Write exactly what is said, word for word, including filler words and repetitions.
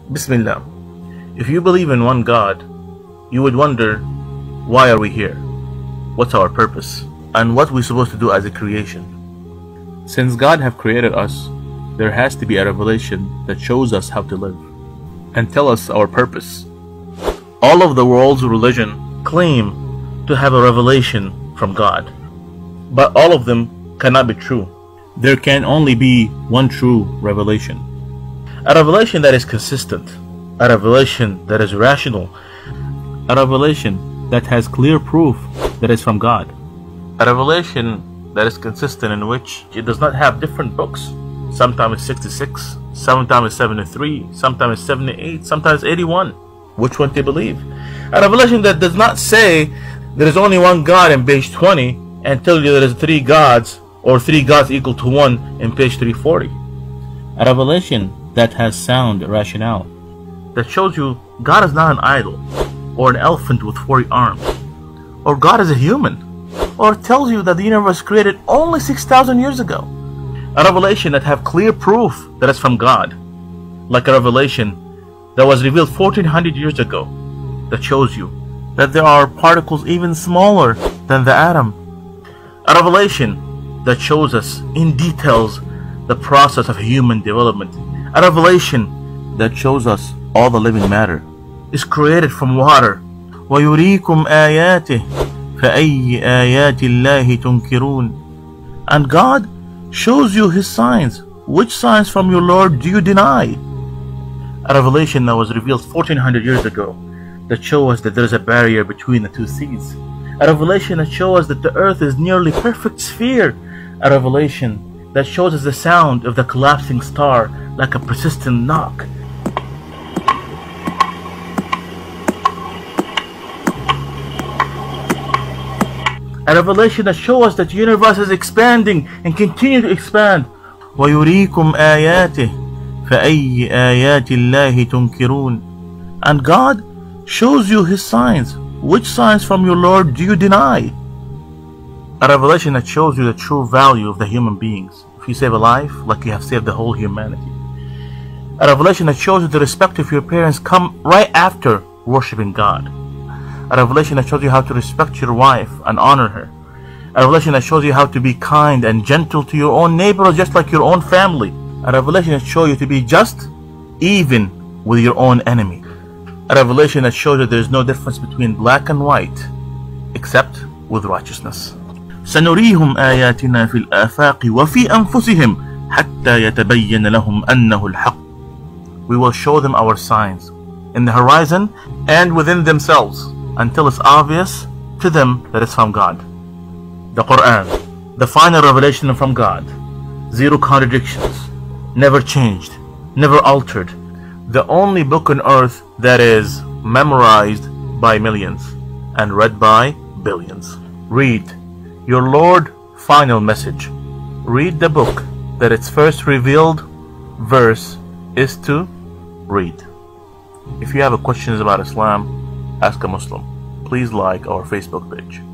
Bismillah. If you believe in one God, you would wonder, why are we here? What's our purpose? And what we're supposed to do as a creation? Since God have created us, there has to be a revelation that shows us how to live and tell us our purpose. All of the world's religion claim to have a revelation from God, but all of them cannot be true. There can only be one true revelation. A revelation that is consistent, a revelation that is rational, a revelation that has clear proof that is from God, a revelation that is consistent in which it does not have different books. Sometimes it's sixty-six, sometimes it's seventy-three, sometimes it's seventy-eight, sometimes eighty-one. Which one to believe? A revelation that does not say there is only one God in page twenty and tell you there is three gods or three gods equal to one in page three forty. A revelation that has sound rationale, that shows you God is not an idol or an elephant with forty arms, or God is a human, or tells you that the universe was created only six thousand years ago. A revelation that have clear proof that is from God, like a revelation that was revealed fourteen hundred years ago, that shows you that there are particles even smaller than the atom. A revelation that shows us in details the process of human development. A revelation that shows us all the living matter is created from water. وَيُرِيكُمْ آيَاتِهِ فَأَيِّ آيَاتِ اللَّهِ تُنْكِرُونَ. And God shows you His signs. Which signs from your Lord do you deny? A revelation that was revealed fourteen hundred years ago that shows us that there is a barrier between the two seas. A revelation that shows us that the earth is nearly perfect sphere. A revelation that shows us the sound of the collapsing star like a persistent knock. A revelation that shows us that the universe is expanding and continue to expand. وَيُرِيكُمْ آيَاتِهِ فَأَيِّ آيَاتِ اللَّهِ تُنْكِرُونَ. And God shows you His signs. Which signs from your Lord do you deny? A revelation that shows you the true value of the human beings. If you save a life, like you have saved the whole humanity. A revelation that shows you the respect of your parents come right after worshiping God. A revelation that shows you how to respect your wife and honor her. A revelation that shows you how to be kind and gentle to your own neighbor just like your own family. A revelation that shows you to be just even with your own enemy. A revelation that shows you there is no difference between black and white except with righteousness. سنريهم آياتنا في الآفاق وفي أنفسهم حتى يتبين لهم أنه الحق. We will show them our signs in the horizon and within themselves until it's obvious to them that it's from God. The Quran, the final revelation from God, zero contradictions, never changed, never altered, the only book on earth that is memorized by millions and read by billions. Read your Lord final message. Read the book that its first revealed verse is to read. If you have questions about Islam, ask a Muslim. Please like our Facebook page.